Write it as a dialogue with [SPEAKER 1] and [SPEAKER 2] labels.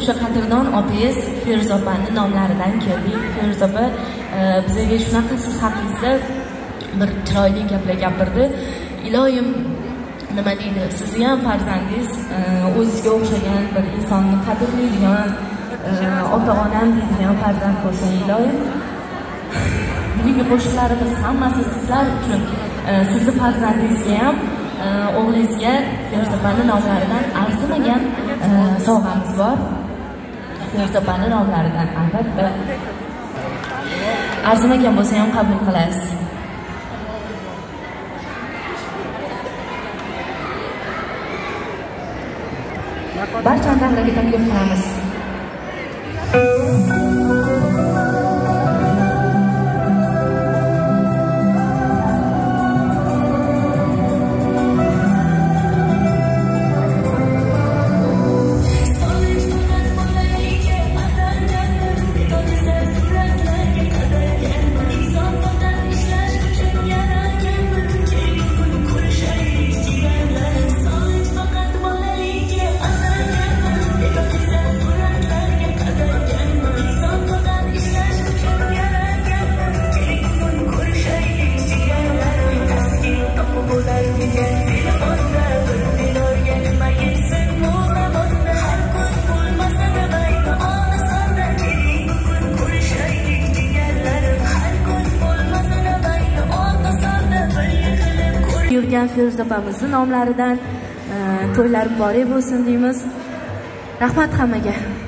[SPEAKER 1] o'sha qadrdon opamiz Feruza opani nomlaridan keldik. Feruza opa bizga shunaqa siz haqingizda bir chiroyli gaplar gapirdi. Iloyim, nima deydi, sizni ham farzandingiz o'zizga o'xshagan bir insonni qadrlaydigan, ota-onam deydigan farzand bo'lsin iloyim. Bugungi qo'shiqlarimiz hammasi sizlar uchun, sizni farzandingizga ham, o'g'lingizga Feruza opani nomlaridan arzimagan sovg'amiz bor. Feruza opani nomlaridan albatta arzimagan bo'lsa ham qabul qilasiz. Barchani davraga taklif qilamiz. Yurgan Feruza opamizning nomlaridan to'ylar muborak bo'lsin deymiz. Rahmat hammaga.